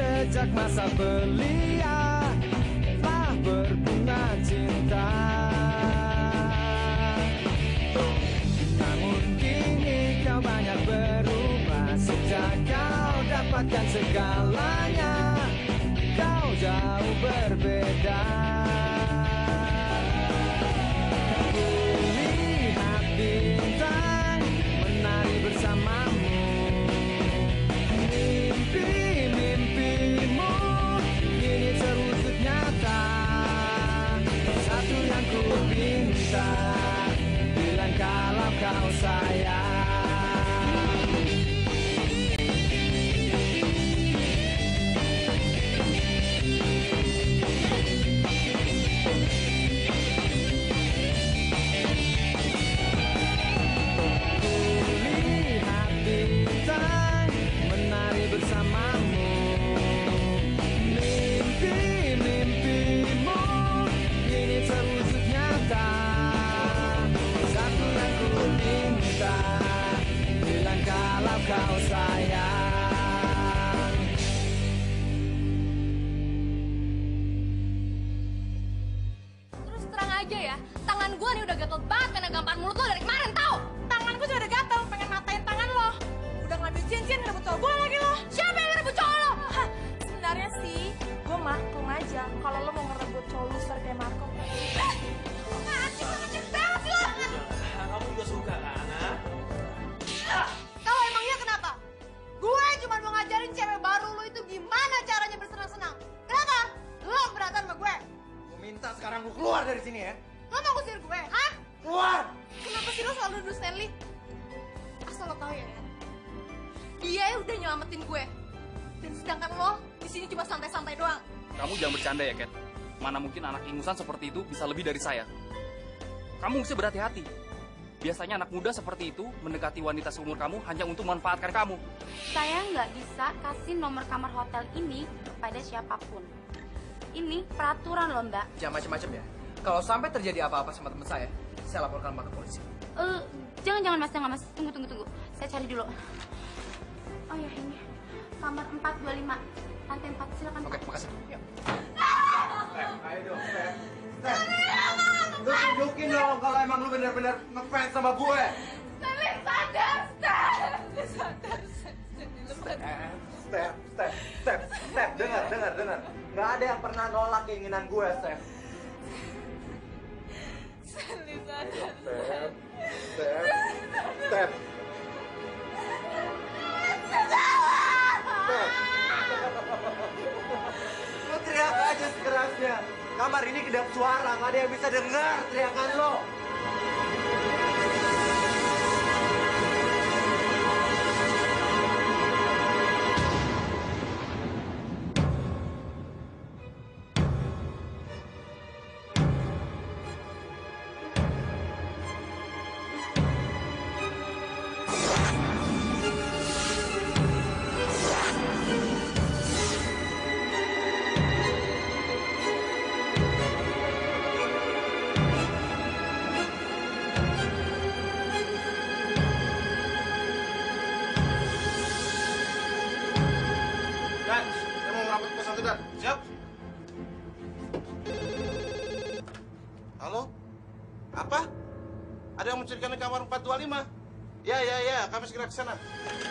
Sejak masa belia telah berbunga cinta. Namun kini kau banyak berubah. Sejak kau dapatkan segalanya, kau jauh berbeda. Kulihat bintang menari bersamamu. Mimpi-mimpimu kini terwujud nyata. Satu yang ku minta, bilang kalau kau sayang. Kulihat bintang menari bersamamu. Mimpi-mimpimu kini terwujud nyata. Satu yang ku minta, bilang kalau kau sayang. Terus terang aja ya, tangan gue nih udah gatel banget pengen gampar mulut lo dari kemarin, tau? Tangan gue juga udah gatel, pengen matain tangan lo. Udah ngambil cincin, ngerebut cowok gue lagi lo. Siapa yang ngerebut cowok lo? Hah, sebenarnya sih, gue maklum aja kalau lo mau ngerebut cowok loser kayak Marco. Anjing, lo kecil banget sih lo. Kamu juga suka kan, ah? Tahu emangnya kenapa? Gue cuma mau ngajarin cewek baru lo itu gimana caranya bersenang-senang. Kenapa? Lo keberatan sama gue? Gue minta sekarang lu keluar dari sini ya. Lo mau ngusir gue, hah? Keluar! Kenapa sih lo selalu nuduh Stanley? Asal lo tahu ya, kan? Dia udah nyelamatin gue. Dan sedangkan lo di sini cuma santai-santai doang. Kamu jangan bercanda ya, Cat. Mana mungkin anak ingusan seperti itu bisa lebih dari saya. Kamu mesti berhati-hati. Biasanya anak muda seperti itu mendekati wanita seumur kamu hanya untuk memanfaatkan kamu. Saya nggak bisa kasih nomor kamar hotel ini kepada siapapun. Ini peraturan loh, Mbak. Jangan macam-macam ya. Kalau sampai terjadi apa-apa sama teman saya laporkan Mbak ke polisi. Jangan mas, jangan mas. Tunggu. Saya cari dulu. Oh ya ini kamar 425 lantai 4, silakan. Oke, makasih. Ya. Ayo dong, Steph. Lu tunjukin dong kalau emang lu benar-benar ngefans sama gue. Stanley, sadar, Steph, dengar. Nggak ada yang pernah nolak keinginan gue, Steph. Stanley, sadar. Steph. Lu teriak aja sekerasnya. Kamar ini kedap suara, nggak ada yang bisa dengar teriakan lo. Dan, saya mau merapat ke satu dan. Siap? Halo? Apa? Ada yang mencurigakan di kamar 425? Ya, kami segera ke sana.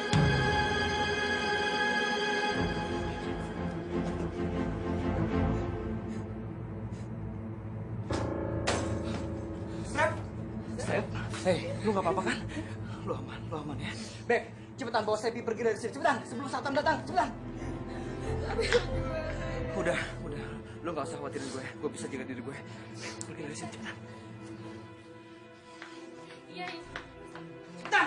Steph, hey, lu nggak apa-apa kan? Lu aman ya. Beb, cepetan bawa Seppi pergi dari sini. Cepetan, sebelum Satam datang. Cepetan. Udah. Lu nggak usah khawatirin gue. Gue bisa jaga diri gue. Pergi dari sini, cepetan. Iya. Cepetan.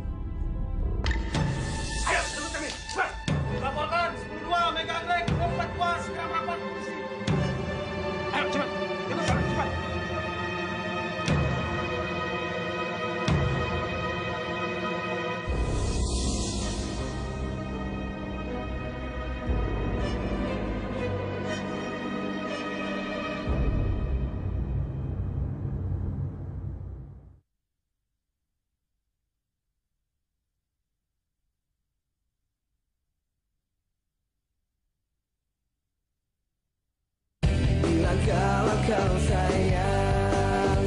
Ayo, cepet kami. Cepat. Laporkan 10-2, Mega Black 4 kau sayang.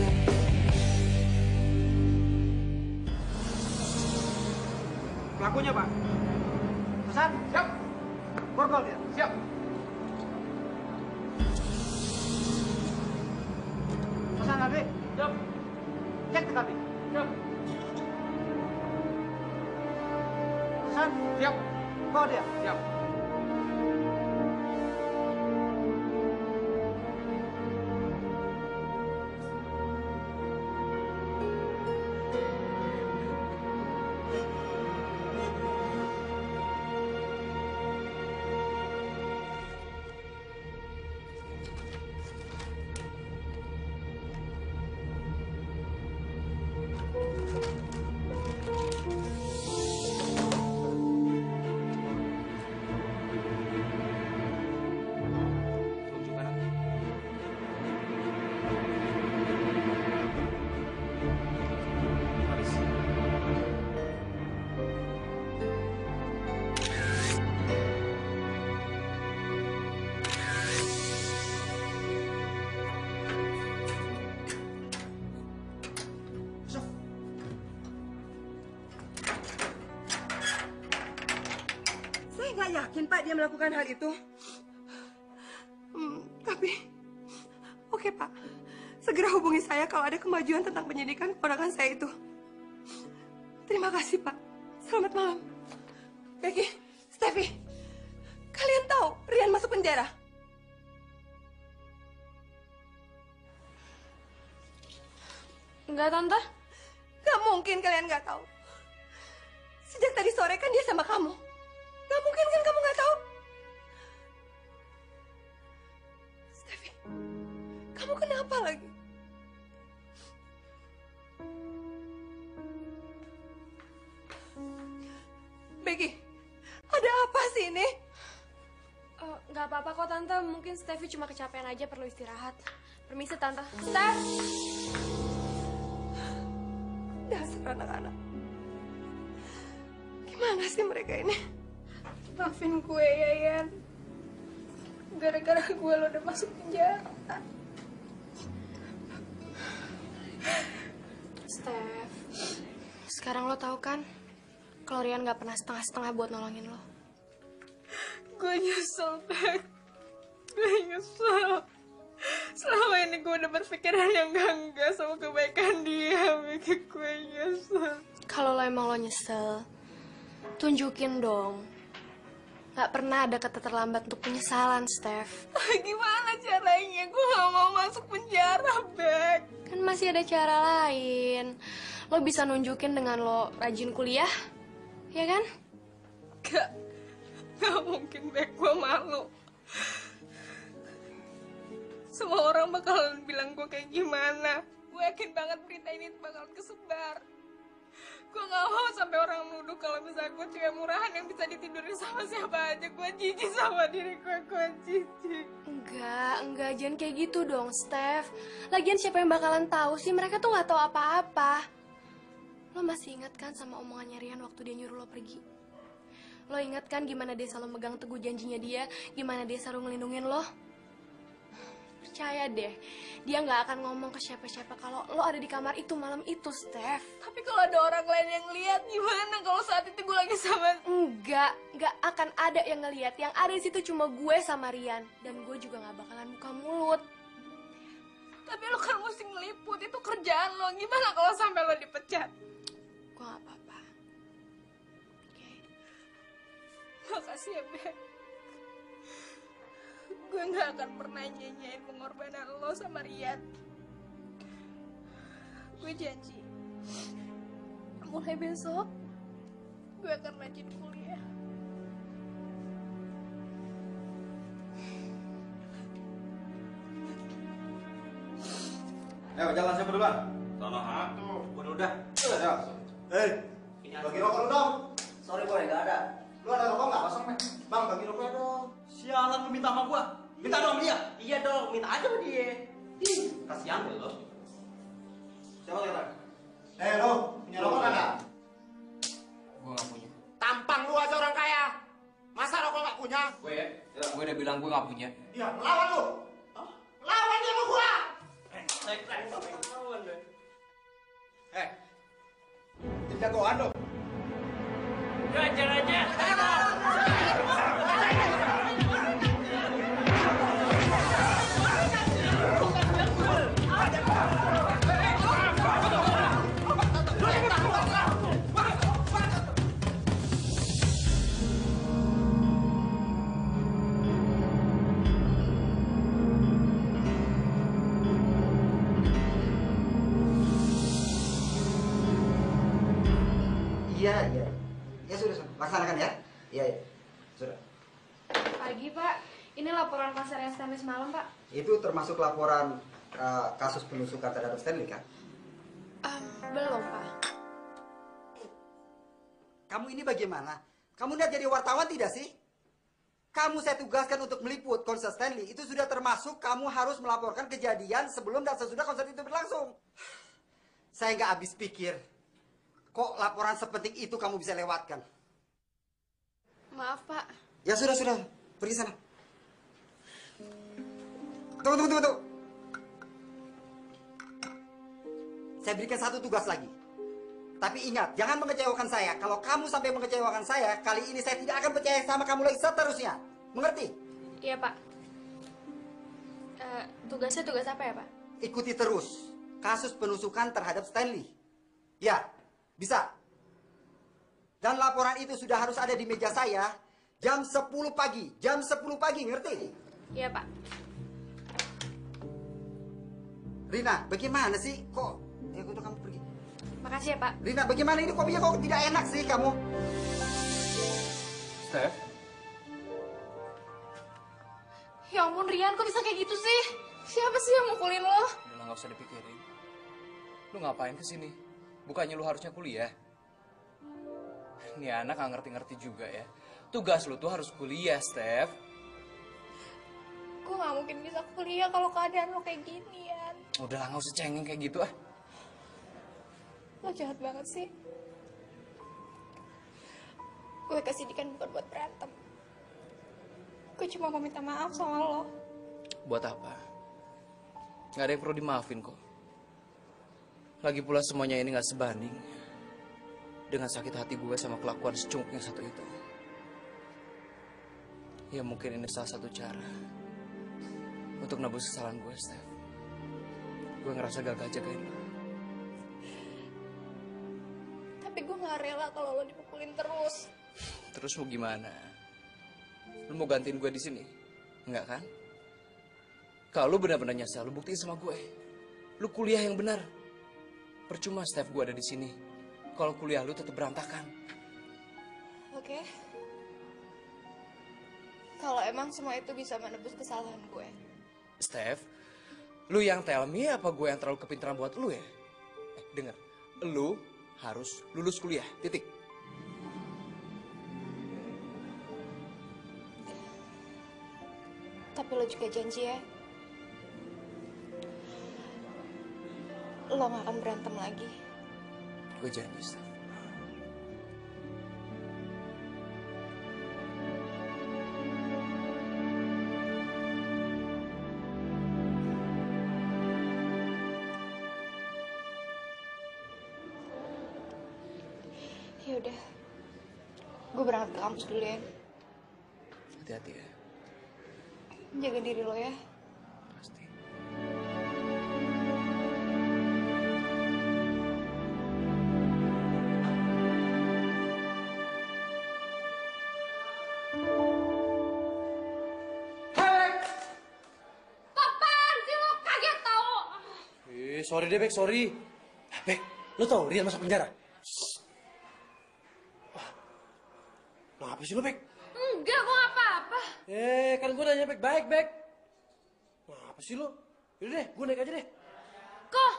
Pelakunya, Pak. Hasan, siap. Borgol dia. Siap. Hasan, Abi. Siap. Cek TKP. Siap. Hasan, siap. Bawa dia. Siap. Saya nggak yakin Pak dia melakukan hal itu. Tapi, oke Pak, segera hubungi saya kalau ada kemajuan tentang penyidikan keponakan saya itu. Terima kasih Pak. Selamat malam. Becky, Steffi, kalian tahu Rian masuk penjara? Enggak, Tante. Gak mungkin kalian nggak tahu. Sejak tadi sore kan dia sama kamu. Gak mungkin kan kamu nggak tahu? Steffi, kamu kenapa lagi? Becky, ada apa sih ini? Nggak apa-apa kok, Tante. Mungkin Steffi cuma kecapean aja, perlu istirahat. Permisi, Tante. Steph! Dasar anak-anak. Gimana sih mereka ini? Maafin gue ya, Yan. Gara-gara gue lo udah masuk penjara. Steph, sekarang lo tahu kan kalau Rian gak pernah setengah-setengah buat nolongin lo. Gue nyesel, Bek. Gue nyesel. Selama ini gue udah berpikiran yang enggak sama kebaikan dia. Bek, gue nyesel. Kalau lo emang lo nyesel, tunjukin dong. Gak pernah ada kata terlambat untuk penyesalan, Steph. Gimana caranya? Gue gak mau masuk penjara, Bek. Kan masih ada cara lain. Lo bisa nunjukin dengan lo rajin kuliah, ya kan? Gak mungkin, Bek. Gue malu. Semua orang bakalan bilang gue kayak gimana. Gue yakin banget berita ini bakalan kesebar. Gue gak mau sampai orang nuduh kalau misalnya gue cewek murahan yang bisa ditidurin sama siapa aja. Gue jijik sama diri gue jijik. Enggak, jangan kayak gitu dong, Steph. Lagian siapa yang bakalan tahu sih? Mereka tuh gak tahu apa-apa. Lo masih ingat kan sama omongannya Rian waktu dia nyuruh lo pergi? Lo ingat kan gimana dia selalu megang teguh janjinya dia? Gimana dia selalu ngelindungin lo? Percaya deh, dia nggak akan ngomong ke siapa-siapa kalau lo ada di kamar itu malam itu, Steph. Tapi kalau ada orang lain yang lihat gimana kalau saat itu gue lagi sama... Nggak akan ada yang ngelihat. Yang ada di situ cuma gue sama Rian. Dan gue juga nggak bakalan buka mulut. Tapi lo kan mesti ngeliput, itu kerjaan lo. Gimana kalau sampai lo dipecat? Gue nggak apa-apa. Oke. Makasih ya, Bek. Gue gak akan pernah nyanyain pengorbanan lo sama Rian. Gue janji, mulai besok gue akan rajin kuliah. Ayo jalan siapa duluan? Sono atuh. Gue udah. Hei, bagi rokok lu dong. Sorry boy, gak ada. Lu ada rokok nggak kosong, men? Bang, bagi rokoknya dong. Sialan lu minta sama gua. Minta dong dia. Iya dong, minta aja sama dia. Kasihan deh lo. Siapa kata? Lo punya rokok nggak? Gue gak punya. Tampang lu aja orang kaya. Masa rokok nggak punya? Gue udah bilang gue gak punya. Iya, melawan lu. Lawan dia sama gua. Eh, tim jagoan dong. Hajar aja. Iya, iya. Ya sudah, laksanakan ya. Iya, iya. Sudah. Pagi, Pak. Ini laporan pasar yang Stanley semalam, Pak. Itu termasuk laporan kasus penusukan terhadap Stanley, kan? Belum, Pak. Kamu ini bagaimana? Kamu lihat jadi wartawan tidak sih? Kamu saya tugaskan untuk meliput konser Stanley. Itu sudah termasuk kamu harus melaporkan kejadian sebelum dan sesudah konser itu berlangsung. Saya nggak habis pikir. Kok laporan sepenting itu kamu bisa lewatkan? Maaf, Pak. Ya sudah. Pergi sana. Tunggu. Saya berikan satu tugas lagi. Tapi ingat, jangan mengecewakan saya. Kalau kamu sampai mengecewakan saya, kali ini saya tidak akan percaya sama kamu lagi seterusnya. Mengerti? Iya, Pak. Tugasnya tugas apa ya, Pak? Ikuti terus kasus penusukan terhadap Stanley. Ya, bisa. Dan laporan itu sudah harus ada di meja saya jam 10 pagi. Jam 10 pagi, ngerti? Iya, Pak. Rina, bagaimana sih? Kok udah kamu pergi? Makasih ya, Pak. Rina, bagaimana ini kopinya kok tidak enak sih kamu? Steph, Ya ampun, Rian, kok bisa kayak gitu sih? Siapa sih yang mukulin lo? udah nggak usah dipikirin. Lu ngapain kesini? Bukannya lu harusnya kuliah? Nih anak nggak ngerti-ngerti juga ya. Tugas lu tuh harus kuliah, Steph. Gue gak mungkin bisa kuliah kalau keadaan lo kayak gini, Yan. Udah lah, nggak usah cengeng kayak gitu ah. Lo jahat banget sih. Gue kesini kan bukan buat berantem. Gue cuma mau minta maaf sama lo. Buat apa? Nggak ada yang perlu dimaafin kok. Lagi pula semuanya ini nggak sebanding dengan sakit hati gue sama kelakuan secungkuk yang satu itu. Ya mungkin ini salah satu cara untuk nebus kesalahan gue, Steph. Gue ngerasa gagal jagain lo. Tapi gue gak rela kalau lo dipukulin terus. Terus mau gimana? Lu mau gantiin gue di sini? Enggak kan? Kalau lu benar-benar nyesel, lu buktiin sama gue. Lu kuliah yang benar. Percuma Steph gue ada di sini. Kalau kuliah lu tetap berantakan. Oke. Kalau emang semua itu bisa menebus kesalahan gue. Steph, lu yang tell me apa gue yang terlalu kepintaran buat lu ya? Dengar, lu harus lulus kuliah, titik. Tapi lo juga janji ya, lo gak akan berantem lagi. Gue janji, Steph. Ya udah, gue berangkat ke kampus dulu ya. Hati-hati ya. Jaga diri lo ya. Pasti. Apaan sih lo? Kaget tau. Sorry deh, Bek, sorry. Bek, lo tau Rian masuk penjara? Wah, apa sih lo, Bek? Enggak, gue gak apa-apa. Kan gue nanya baik-baik, Bek. Wah, apa sih lo? Yaudah deh, gue naik aja deh. Kok?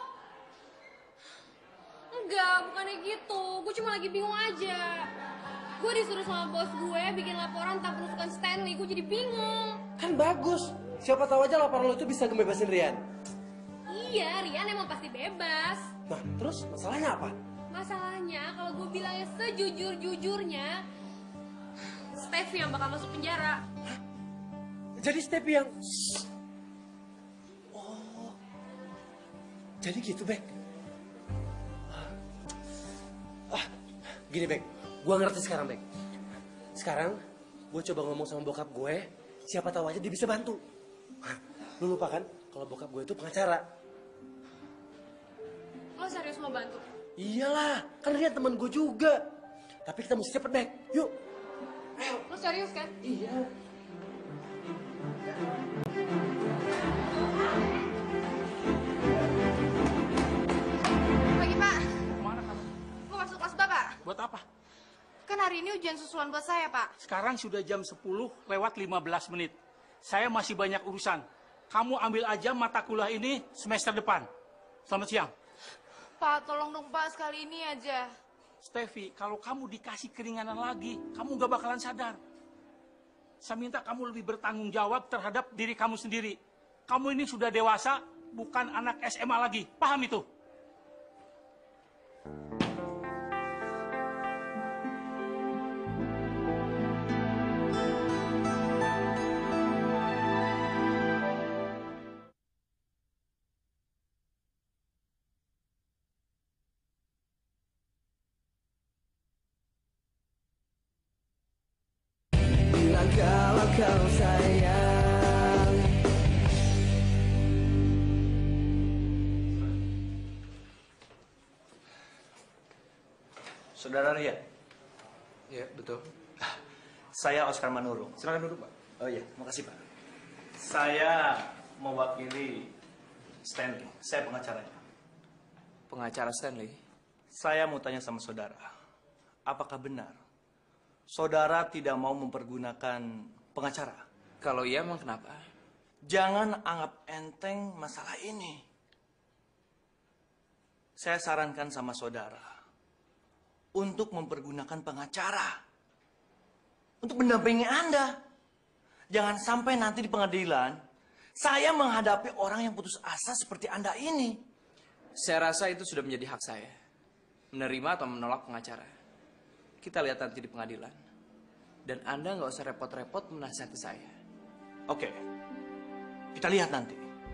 Enggak, bukannya gitu. Gue cuma lagi bingung aja. Gue disuruh sama bos gue bikin laporan tentang penusukan Stanley. Gue jadi bingung. Kan bagus. Siapa tahu aja laporan lo itu bisa ngebebasin Rian. Iya, Rian emang pasti bebas. Nah, terus masalahnya apa? Masalahnya kalau gue bilangnya sejujur-jujurnya, Steph yang bakal masuk penjara. Jadi Steffi yang... Jadi gitu, Bek. Gini, Bek. Gue ngerti sekarang, Bek. Sekarang, gue coba ngomong sama bokap gue. Siapa tahu aja dia bisa bantu. Lu lupa kan, kalau bokap gue itu pengacara. Lo serius mau bantu? Iyalah, kan dia teman gue juga. Tapi kita mesti cepet, Bek. Yuk. Lo serius kan? Iya. Pagi, Pak. Kemana kamu? Mau masuk kelas Bapak? Buat apa? Kan hari ini ujian susulan buat saya, Pak. Sekarang sudah jam 10 lewat 15 menit. Saya masih banyak urusan. Kamu ambil aja mata kuliah ini semester depan. Selamat siang. Pak, tolong dong, Pak. Sekali ini aja. Stevi, kalau kamu dikasih keringanan lagi, kamu gak bakalan sadar. Saya minta kamu lebih bertanggung jawab terhadap diri kamu sendiri. Kamu ini sudah dewasa, bukan anak SMA lagi. Paham itu? Kalau kau sayang. Saudara Ria, Ya, betul. saya Oscar Manurung. Silakan duduk, Pak. Oh iya, makasih Pak. Saya mewakili Stanley, saya pengacaranya. Pengacara Stanley. Saya mau tanya sama saudara, apakah benar saudara tidak mau mempergunakan pengacara? Kalau iya, emang kenapa? Jangan anggap enteng masalah ini. Saya sarankan sama saudara untuk mempergunakan pengacara untuk mendampingi Anda. Jangan sampai nanti di pengadilan saya menghadapi orang yang putus asa seperti Anda ini. Saya rasa itu sudah menjadi hak saya. Menerima atau menolak pengacara. Kita lihat nanti di pengadilan. Dan Anda nggak usah repot-repot menasihati saya. Oke, kita lihat nanti.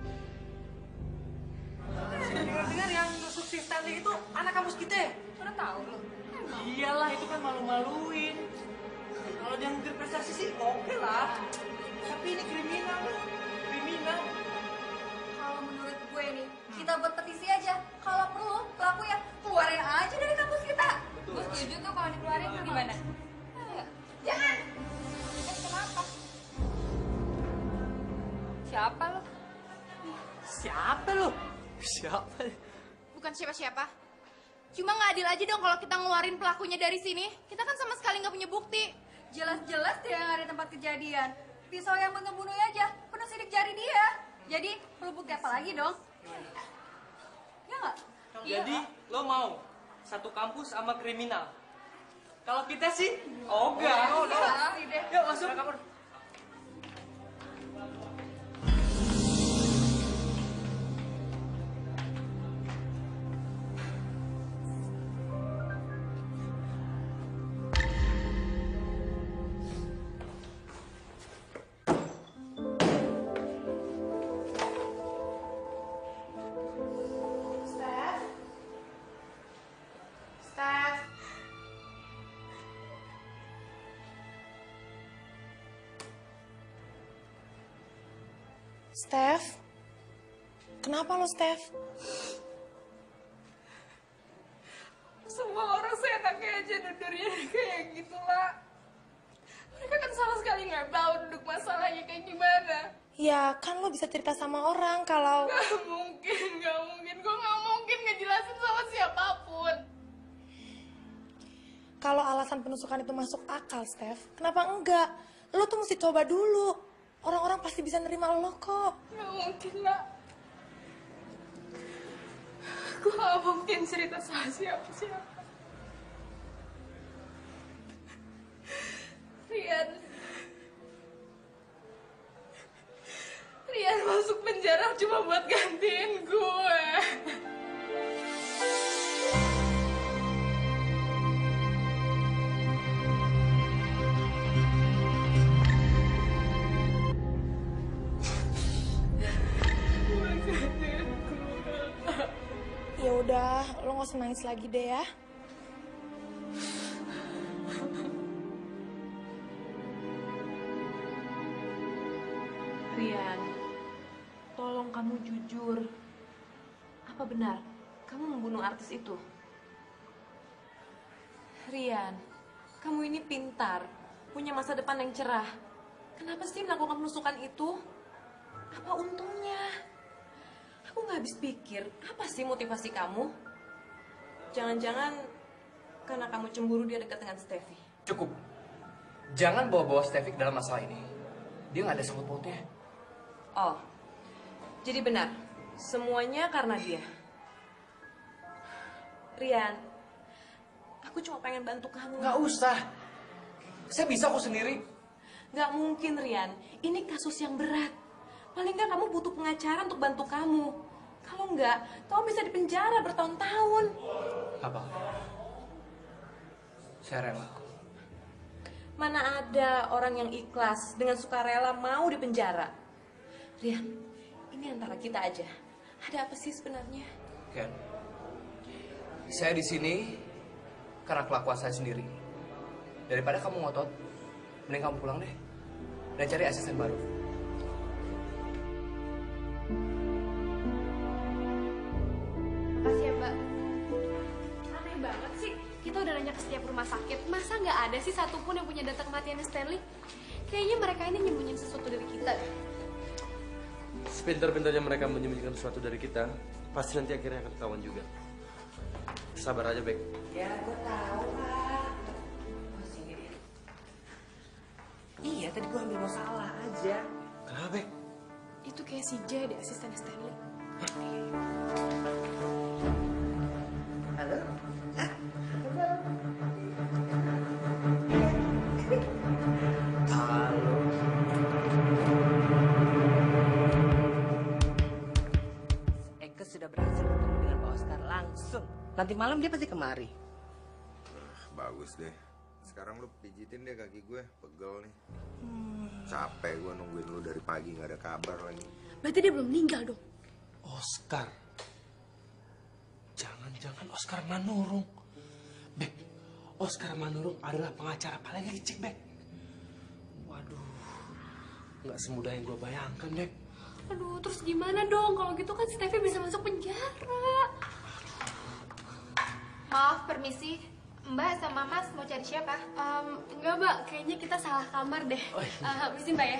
Dengar yang nusuk si Stanley itu anak kampus kita. Udah tahu lo. Iyalah, itu kan malu-maluin. Kalau dia ngejar prestasi sih oke lah. Tapi ini kriminal loh. Kriminal. Kalau menurut gue nih, kita buat petisi aja. Kalau perlu, pelaku ya keluarin aja dari kampus kita. Gue setuju tuh kalau dikeluarin. Gimana? Jangan. Kenapa? Siapa lo? Siapa lo? Siapa? Bukan siapa-siapa. Cuma nggak adil aja dong kalau kita ngeluarin pelakunya dari sini. Kita kan sama sekali nggak punya bukti. Jelas-jelas dia nggak ada tempat kejadian. Pisau yang buat ngebunuhnya aja penuh sidik jari dia. Jadi perlu bukti apa lagi dong? Ya nggak? Jadi lo mau satu kampus sama kriminal? Kalau kita sih, enggak. Yuk masuk. Steph? Kenapa lo, Steph? Semua orang seenaknya aja nundurnya kayak gitu lah. Mereka kan sama sekali nggak tahu duduk masalahnya kayak gimana. Ya, kan lo bisa cerita sama orang kalau... Gak mungkin. Gue nggak mungkin ngejelasin sama siapapun. Kalau alasan penusukan itu masuk akal, Steph, kenapa enggak? Lo tuh mesti coba dulu. Orang-orang pasti bisa nerima lo kok. Gak mungkin lah. Gue gak mungkin cerita sama siapa-siapa. Rian masuk penjara cuma buat gantiin gue. udah, lo gak usah nangis lagi deh ya. Rian, tolong kamu jujur. Apa benar kamu membunuh artis itu? Rian, kamu ini pintar, punya masa depan yang cerah. Kenapa sih melakukan penusukan itu? Apa untungnya? Aku nggak habis pikir, apa sih motivasi kamu? Jangan-jangan karena kamu cemburu dia dekat dengan Steffi. Cukup. Jangan bawa-bawa Steffi ke dalam masalah ini. Dia nggak ada sangkut pautnya. Oh, jadi benar, semuanya karena dia. Rian, aku cuma pengen bantu kamu. Nggak usah. Saya bisa kok sendiri. Nggak mungkin, Rian. Ini kasus yang berat. Paling nggak kamu butuh pengacara untuk bantu kamu. Kalau nggak, kamu bisa dipenjara bertahun-tahun. Apa? Saya rela. Mana ada orang yang ikhlas dengan sukarela mau dipenjara? Rian, ini antara kita aja. Ada apa sih sebenarnya? Ken, saya di sini karena kelakuan saya sendiri. Daripada kamu ngotot, mending kamu pulang deh dan cari asisten baru. Makasih ya, Mbak. Aneh banget sih. Kita udah nanya ke setiap rumah sakit. Masa nggak ada sih satupun yang punya data kematian Stanley? Kayaknya mereka ini nyembunyiin sesuatu dari kita. Sepintar-pintarnya mereka menyembunyikan sesuatu dari kita, pasti nanti akhirnya akan ketahuan juga. Sabar aja, Bek. Ya, gue tahu, Pak. Oh, sini dia. Iya, tadi gue ambil masalah aja. Kenapa, Bek? Itu kayak si J deh, asisten Stanley. Halo? Eke sudah berhasil ketemu dengan Pak Oscar langsung. Nanti malam dia pasti kemari. Bagus deh. Sekarang lu pijitin deh kaki gue, pegel nih. Capek gue nungguin lu dari pagi nggak ada kabar lagi. Berarti dia belum meninggal dong. Oscar. Jangan-jangan Oscar Manurung. Bek, Oscar Manurung adalah pengacara paling licik, Bek. Waduh, nggak semudah yang gue bayangkan, Bek. Aduh, terus gimana dong? Kalau gitu kan Steffi bisa masuk penjara. Maaf, permisi. Mbak sama Mas mau cari siapa? Enggak, Mbak. Kayaknya kita salah kamar deh. Permisi, Mbak ya.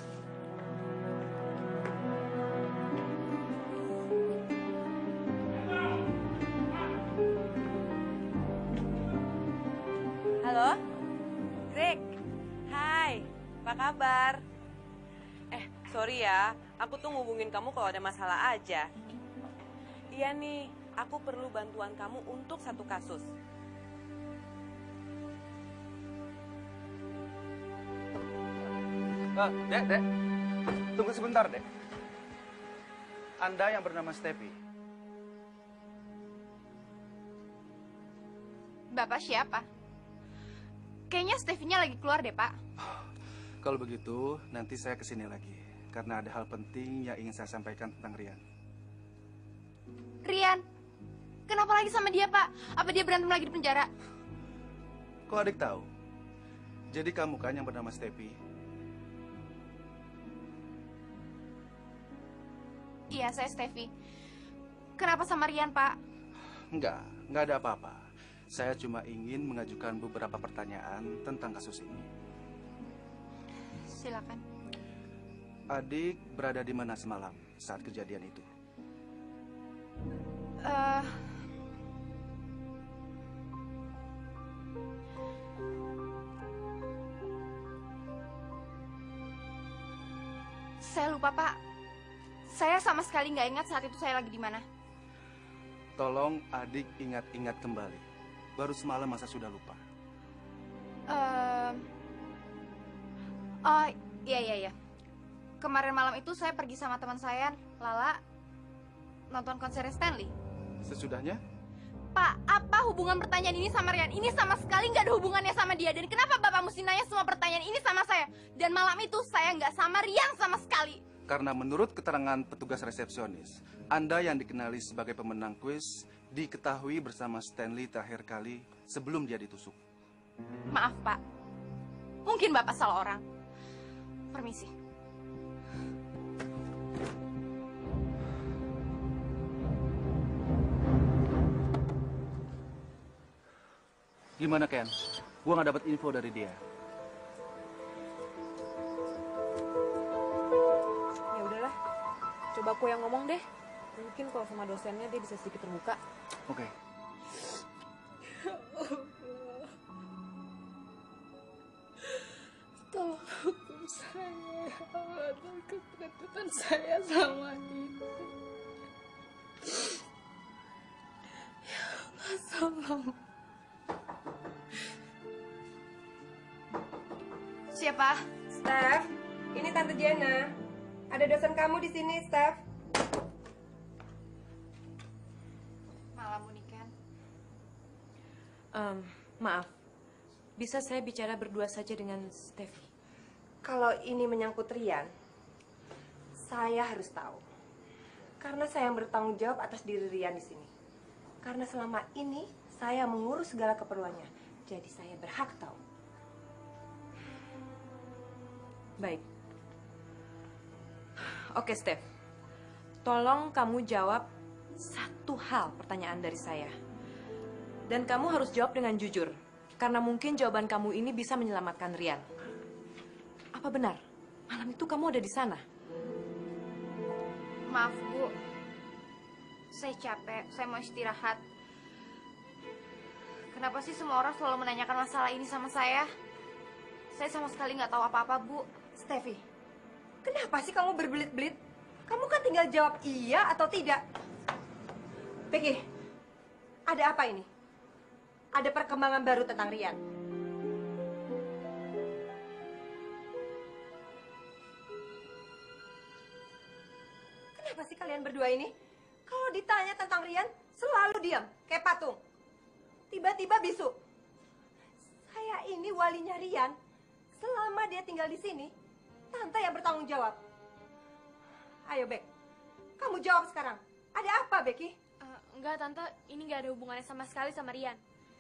Halo? Greg? Hai, apa kabar? Sorry ya, aku tuh ngubungin kamu kalau ada masalah aja. Iya nih, aku perlu bantuan kamu untuk satu kasus. Dek, tunggu sebentar, Dek. Anda yang bernama Steffi. Bapak siapa? Kayaknya Steffi-nya lagi keluar deh, Pak. Kalau begitu, nanti saya kesini lagi. Karena ada hal penting yang ingin saya sampaikan tentang Rian. Rian? Kenapa lagi sama dia, Pak? Apa dia berantem lagi di penjara? Kok adik tahu? Jadi kamu kan yang bernama Steffi? Iya, saya Steffi. Kenapa sama Rian, Pak? Enggak ada apa-apa. Saya cuma ingin mengajukan beberapa pertanyaan tentang kasus ini. Silakan. Adik berada di mana semalam saat kejadian itu? Saya lupa, Pak. Saya sama sekali nggak ingat saat itu saya lagi di mana. Tolong adik ingat-ingat kembali. Baru semalam masa sudah lupa? Oh, iya. Kemarin malam itu saya pergi sama teman saya, Lala, nonton konser Stanley. Sesudahnya? Pak, apa hubungan pertanyaan ini sama Rian? Ini sama sekali nggak ada hubungannya sama dia. Dan kenapa Bapak mesti nanya semua pertanyaan ini sama saya? Dan malam itu saya nggak sama Rian sama sekali. Karena menurut keterangan petugas resepsionis, Anda yang dikenali sebagai pemenang kuis diketahui bersama Stanley terakhir kali sebelum dia ditusuk. Maaf, Pak. Mungkin Bapak salah orang. Permisi. Gimana Ken? Gua nggak dapat info dari dia. Ya udahlah, coba aku yang ngomong deh. Mungkin kalau sama dosennya dia bisa sedikit terbuka. Oke. Tolong hukum saya atas keterlibatan saya sama ini. Ya Allah, tolong. Siapa? Steph, ini Tante Jenna. Ada dosen kamu di sini, Steph. Malam Unikan. Maaf, bisa saya bicara berdua saja dengan Steffi? Kalau ini menyangkut Rian, saya harus tahu. Karena saya yang bertanggung jawab atas diri Rian di sini. Karena selama ini saya mengurus segala keperluannya. Jadi saya berhak tahu. Baik. Oke, Steph. Tolong kamu jawab satu hal pertanyaan dari saya. Dan kamu harus jawab dengan jujur. Karena mungkin jawaban kamu ini bisa menyelamatkan Rian. Apa benar? Malam itu kamu ada di sana? Maaf, Bu. Saya capek, saya mau istirahat. Kenapa sih semua orang selalu menanyakan masalah ini sama saya? Saya sama sekali nggak tahu apa-apa, Bu. Steffi, kenapa sih kamu berbelit-belit? Kamu kan tinggal jawab iya atau tidak. Becky, ada apa ini? Ada perkembangan baru tentang Rian. Kenapa sih kalian berdua ini? Kalau ditanya tentang Rian, selalu diam, kayak patung. Tiba-tiba bisu. Saya ini walinya Rian. Selama dia tinggal di sini, Tante yang bertanggung jawab. Ayo, Bek. Kamu jawab sekarang. Ada apa, Becky? Enggak, Tante. Ini nggak ada hubungannya sama sekali sama Rian.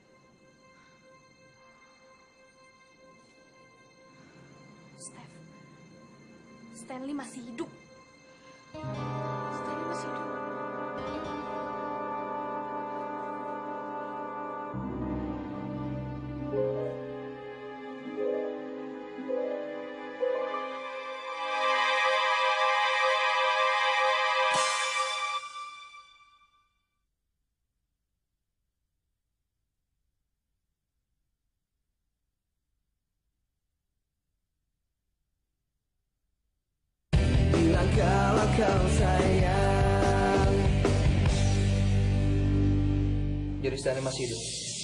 Steph, Stanley masih hidup. Stanley masih hidup. Kalau kau sayang. Jadi Stanley masih hidup.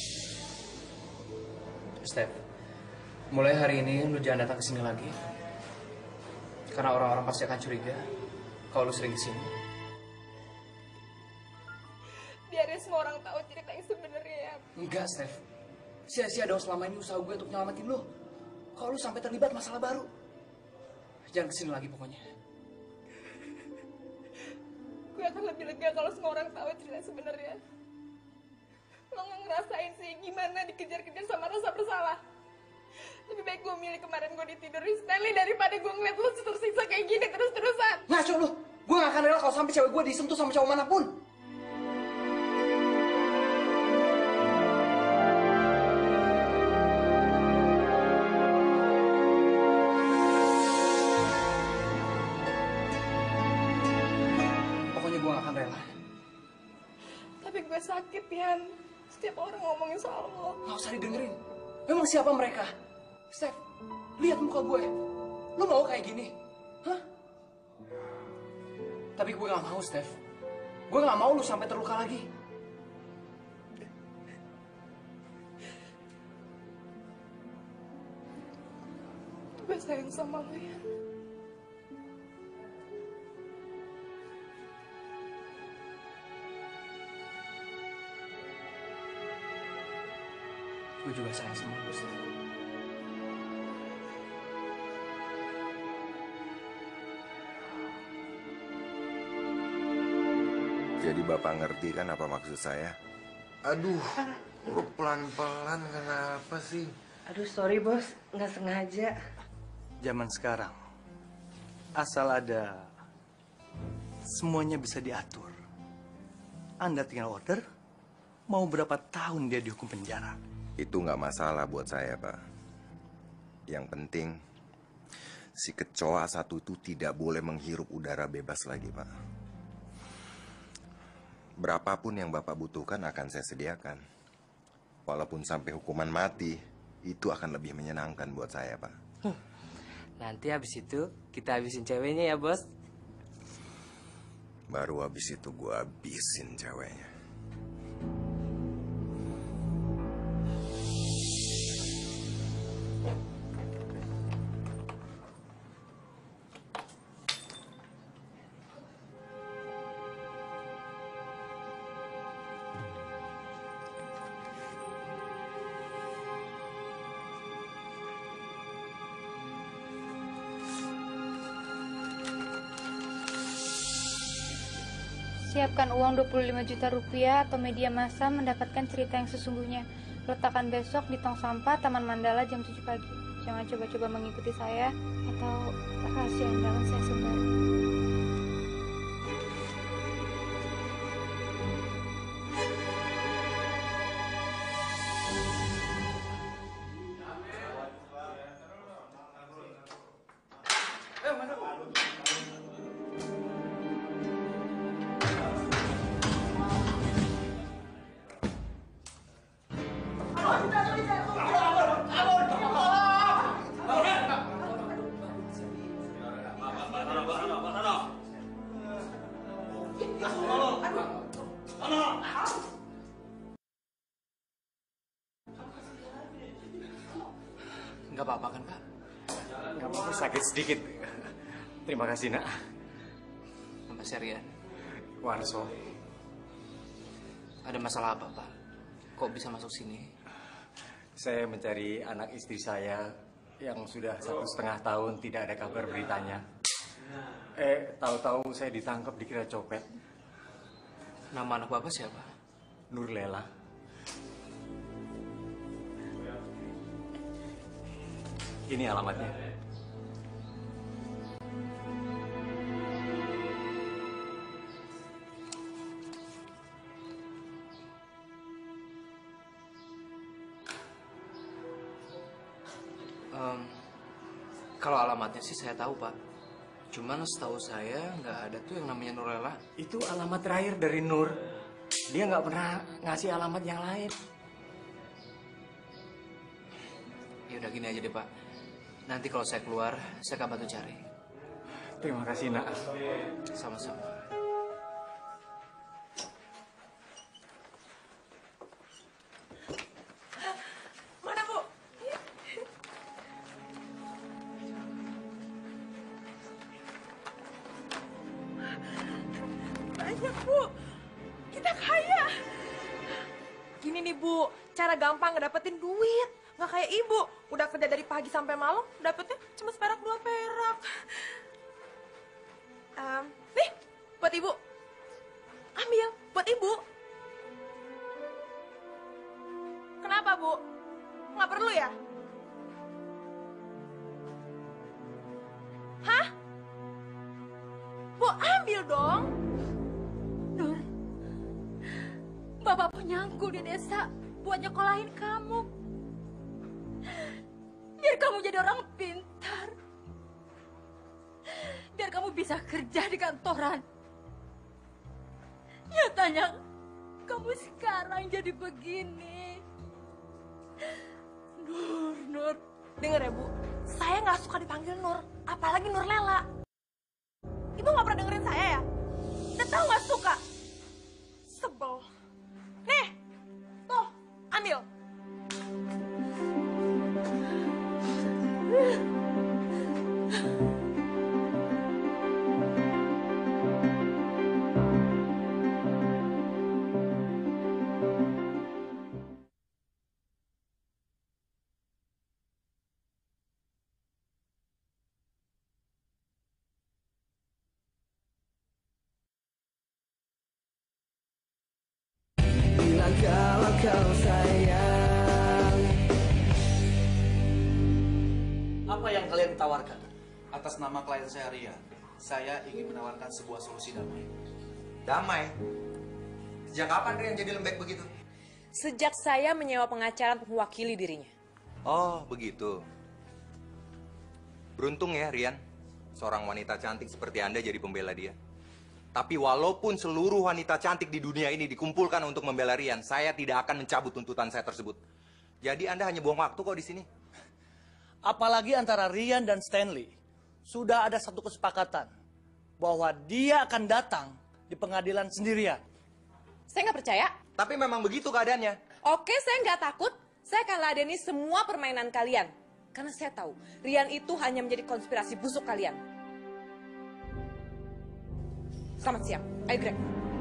Steph, mulai hari ini lu jangan datang ke sini lagi. Karena orang-orang pasti akan curiga kalau lu sering kesini. Biarin semua orang tahu cerita yang sebenarnya ya. Enggak, Steph. Sia-sia dong selama ini usaha gue untuk nyelamatin lu. Kalau lu sampai terlibat masalah baru, jangan kesini lagi pokoknya. Gue akan lebih lega kalau semua orang tahu cerita sebenarnya. Lo nggak ngerasain sih gimana dikejar-kejar sama rasa bersalah. Lebih baik gue milih kemarin gue ditidurin Stanley daripada gue ngeliat lo tersiksa kayak gini terus-terusan. Ngaco lu, gue gak akan rela kalau sampai cewek gue disentuh sama cowok manapun. Pokoknya gue gak akan rela. Tapi gue sakit, Yan. Setiap orang ngomongin soal lo. Gak usah didengerin. Memang siapa mereka? Steph, lihat muka gue. Lu mau kayak gini? Hah? Tapi gue gak mau, Steph. Gue gak mau lu sampai terluka lagi. Gue sayang sama lo, Yan. Gue juga sayang sama lu, Steph. Jadi Bapak ngerti kan apa maksud saya? Aduh, lu pelan-pelan kenapa sih? Aduh, sorry bos, nggak sengaja. Zaman sekarang, asal ada, semuanya bisa diatur. Anda tinggal order, mau berapa tahun dia dihukum penjara. Itu nggak masalah buat saya, Pak. Yang penting, si kecoa satu itu tidak boleh menghirup udara bebas lagi, Pak. Berapapun yang Bapak butuhkan akan saya sediakan. Walaupun sampai hukuman mati, itu akan lebih menyenangkan buat saya, Pak. Nanti habis itu kita habisin ceweknya ya bos. Baru habis itu gua habisin ceweknya. Siapkan uang 25 juta rupiah atau media massa mendapatkan cerita yang sesungguhnya. Letakkan besok di tong sampah Taman Mandala jam 7 pagi. Jangan coba-coba mengikuti saya atau rahasia yang dalam saya sebar. Nggak apa-apa kan, Pak? Nggak apa-apa, sakit sedikit. Terima kasih, Nak. Nama saya Rian. Warso. Ada masalah apa, Pak? Kok bisa masuk sini? Saya mencari anak istri saya yang sudah 1,5 tahun tidak ada kabar beritanya. Tahu-tahu saya ditangkap dikira copet. Nama anak Bapak siapa? Nurlela. Ini alamatnya. Kalau alamatnya sih saya tahu, Pak. Cuman setahu saya nggak ada tuh yang namanya Nurlela. Itu alamat terakhir dari Nur. Dia nggak pernah ngasih alamat yang lain. Ya udah gini aja deh, Pak. Nanti kalau saya keluar, saya akan bantu cari. Terima kasih, Nak. Sama-sama. Mana, Bu? Banyak, Bu. Kita kaya. Gini nih, Bu. Cara gampang ngedapetin duit. Nggak kayak ibu. Udah kerja dari pagi sampai malam, dapetnya cuma seperak 2 perak. Nih, buat ibu. Ambil, buat ibu. Kenapa, Bu? Nggak perlu ya? Hah? Bu, ambil dong. Nur, Bapak punyangku di desa buat nyekolahin kamu. Biar kamu jadi orang pintar. Biar kamu bisa kerja di kantoran. Nyatanya kamu sekarang jadi begini. Nur. Dengar ya, Bu. Saya nggak suka dipanggil Nur. Apalagi Nurlela. Ibu nggak pernah dengerin saya ya? Udah tahu nggak suka? Sebel. Nih, tuh, ambil. tawarkan? Atas nama klien saya Rian, saya ingin menawarkan sebuah solusi damai. Damai? Sejak kapan Rian jadi lembek begitu? Sejak saya menyewa pengacara untuk mewakili dirinya. Oh, begitu. Beruntung ya Rian, seorang wanita cantik seperti Anda jadi pembela dia. Tapi walaupun seluruh wanita cantik di dunia ini dikumpulkan untuk membela Rian, saya tidak akan mencabut tuntutan saya tersebut. Jadi Anda hanya buang waktu kok di sini. Apalagi antara Rian dan Stanley, sudah ada satu kesepakatan bahwa dia akan datang di pengadilan sendirian. Saya nggak percaya. Tapi memang begitu keadaannya. Oke, saya nggak takut. Saya akan ladeni semua permainan kalian. Karena saya tahu, Rian itu hanya menjadi konspirasi busuk kalian. Selamat siang. Ayo, Greg.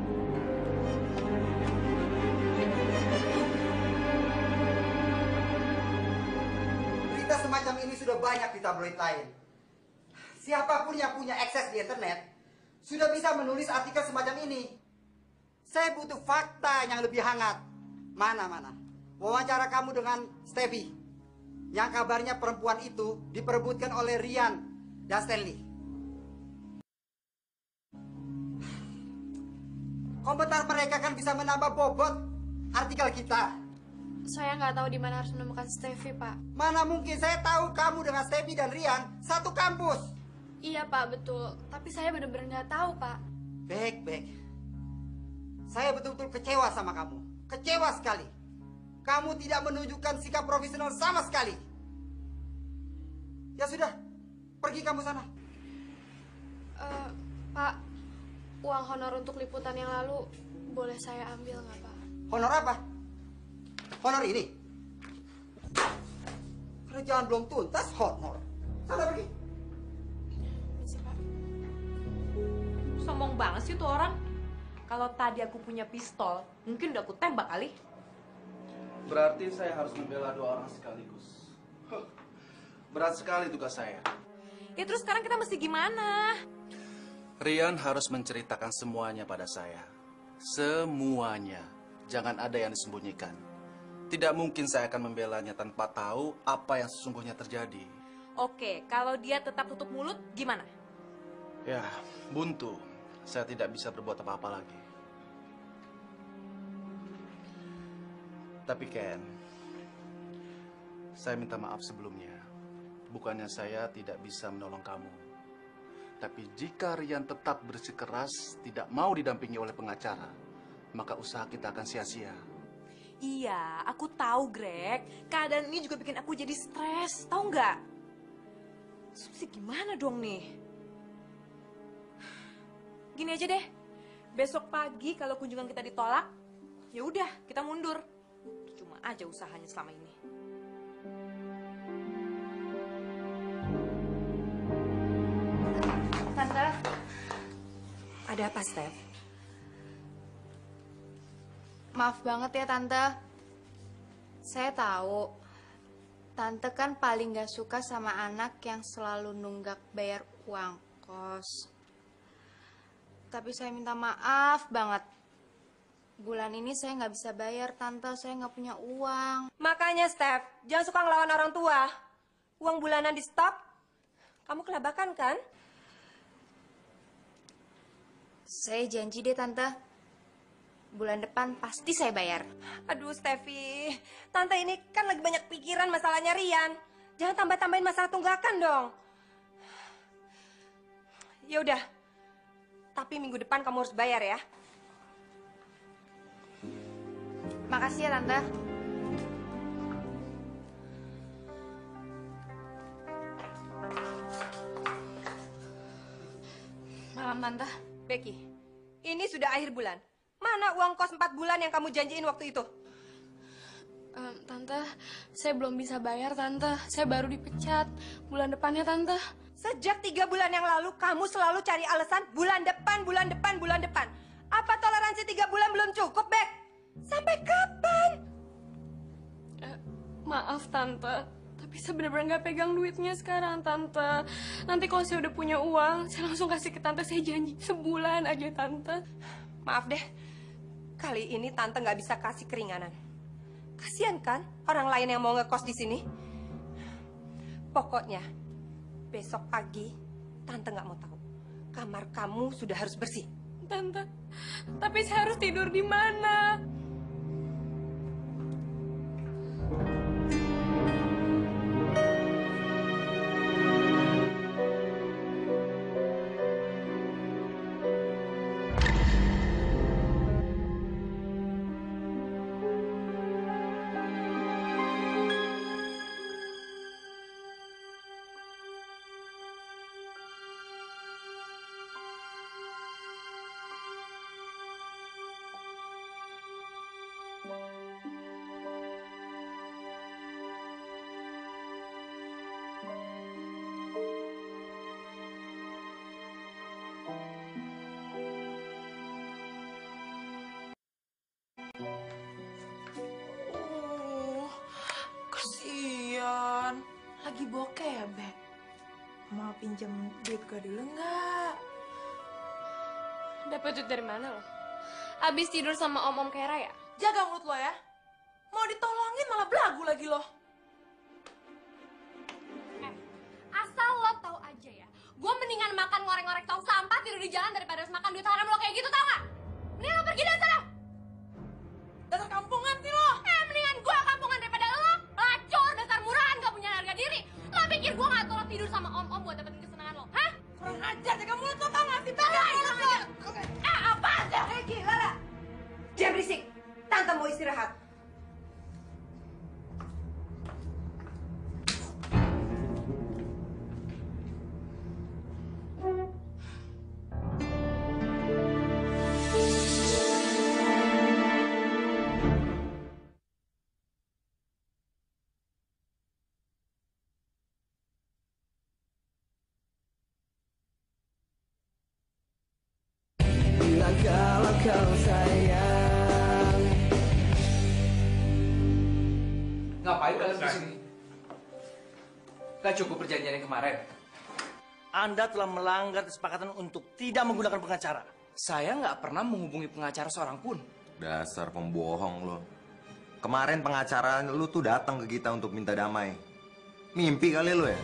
Berita semacam ini sudah banyak di tabloid lain. Siapapun yang punya akses di internet sudah bisa menulis artikel semacam ini. Saya butuh fakta yang lebih hangat. Mana? Wawancara kamu dengan Stevie. Yang kabarnya perempuan itu diperebutkan oleh Rian dan Stanley. Komentar mereka kan bisa menambah bobot artikel kita. Saya nggak tahu di mana harus menemukan Stevie, Pak. Mana mungkin saya tahu kamu dengan Stevie dan Rian satu kampus. Iya, Pak, betul. Tapi saya benar-benar nggak tahu, Pak. Baik. Saya betul-betul kecewa sama kamu. Kecewa sekali. Kamu tidak menunjukkan sikap profesional sama sekali. Ya sudah, pergi kamu sana. Pak, uang honor untuk liputan yang lalu boleh saya ambil nggak, Pak? Honor apa? Honor ini? Kerjaan belum tuntas, honor. Sana pergi. Sombong banget sih tuh orang. Kalau tadi aku punya pistol, mungkin udah aku tembak kali. Berarti saya harus membela dua orang sekaligus. Berat sekali tugas saya. Ya terus sekarang kita mesti gimana? Rian harus menceritakan semuanya pada saya. Semuanya. Jangan ada yang disembunyikan. Tidak mungkin saya akan membelanya tanpa tahu apa yang sesungguhnya terjadi. Oke, kalau dia tetap tutup mulut, gimana? Ya, buntu. Saya tidak bisa berbuat apa-apa lagi. Tapi Ken, saya minta maaf sebelumnya. Bukannya saya tidak bisa menolong kamu. Tapi jika Rian tetap bersikeras tidak mau didampingi oleh pengacara, maka usaha kita akan sia-sia. Iya, aku tahu, Greg. Keadaan ini juga bikin aku jadi stres, tahu nggak? Terus gimana dong nih? Gini aja deh, besok pagi kalau kunjungan kita ditolak, ya udah kita mundur. Cuma aja usahanya selama ini. Tante. Ada apa, Steph? Maaf banget ya, Tante. Saya tahu, Tante kan paling gak suka sama anak yang selalu nunggak bayar uang kos. Tapi saya minta maaf banget. Bulan ini saya nggak bisa bayar, Tante. Saya nggak punya uang. Makanya, Steph, jangan suka ngelawan orang tua. Uang bulanan di stop. Kamu kelabakan, kan? Saya janji deh, Tante. Bulan depan pasti saya bayar. Aduh, Steffi. Tante ini kan lagi banyak pikiran masalahnya Rian. Jangan tambah-tambahin masalah tunggakan dong. Ya udah. Tapi minggu depan kamu harus bayar ya. Makasih ya, Tante. Malam, Tante. Becky, ini sudah akhir bulan. Mana uang kos 4 bulan yang kamu janjiin waktu itu? Tante, saya belum bisa bayar, Tante. Saya baru dipecat. Bulan depannya, Tante. Sejak 3 bulan yang lalu, kamu selalu cari alasan bulan depan, bulan depan, bulan depan. Apa toleransi 3 bulan belum cukup, Bek? Sampai kapan? Maaf, Tante. Tapi saya benar-benar nggak pegang duitnya sekarang, Tante. Nanti kalau saya udah punya uang, saya langsung kasih ke Tante. Saya janji sebulan aja, Tante. Maaf deh. Kali ini Tante nggak bisa kasih keringanan. Kasian kan orang lain yang mau ngekos di sini? Pokoknya, besok pagi, Tante nggak mau tahu. Kamar kamu sudah harus bersih. Tante, tapi saya harus tidur di mana? Kasian. Lagi bokeh ya, Beb? Mau pinjem duit gue dulu nggak? Dapat duit dari mana lo? Abis tidur sama om-om kayak Raya? Jaga mulut lo ya. Mau ditolongin malah belagu lagi lo. Asal lo tahu aja ya, gue mendingan makan ngorek-ngorek tong sampah tidur di jalan daripada harus makan duit haram lo kayak gitu, tau gak? Mendingan lo pergi dari sana. Dasar kampungan sih lo. Mendingan gue kampungan daripada lo. Pelacur, dasar murahan, gak punya harga diri. Lo pikir gue gak tolong tidur sama om-om buat dapetin kesenangan lo? Hah? Kurang ajar, jaga mulut lo, tau gak sih? Apaan sih? Hei, Lala! Jangan berisik. Tante mau istirahat. Bilang kalau kau sayang. Ngapain kalian di sini? Gak cukup perjanjian yang kemarin. Anda telah melanggar kesepakatan untuk tidak menggunakan pengacara. Saya nggak pernah menghubungi pengacara seorang pun. Dasar pembohong lo. Kemarin pengacara lu tuh datang ke kita untuk minta damai. Mimpi kali lo ya?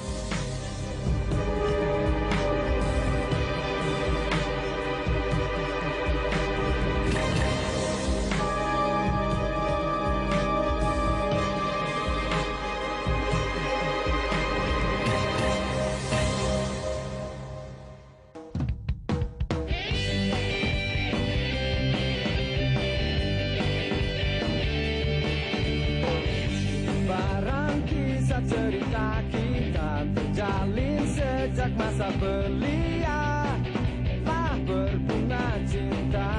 Barang kisah cerita kita terjalin sejak masa belia, telah berbunga cinta.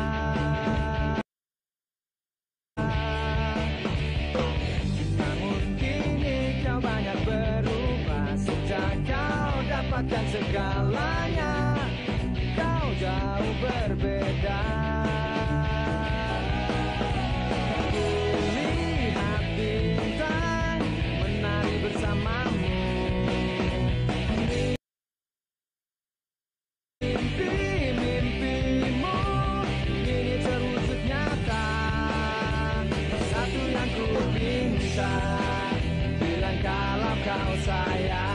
Namun kini kau banyak berubah sejak kau dapatkan segalanya. Kau jauh berbeda. Lihat bintang menari bersamamu. Mimpi-mimpimu kini terwujud nyata. Satu yang ku minta, bilang kalau kau sayang.